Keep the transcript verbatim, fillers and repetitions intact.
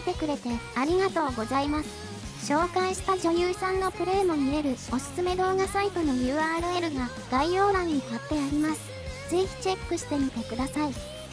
てくれてありがとうございます。紹介した女優さんのプレイも見れるおすすめ動画サイトの ユーアールエル が概要欄に貼ってあります。ぜひチェックしてみてください。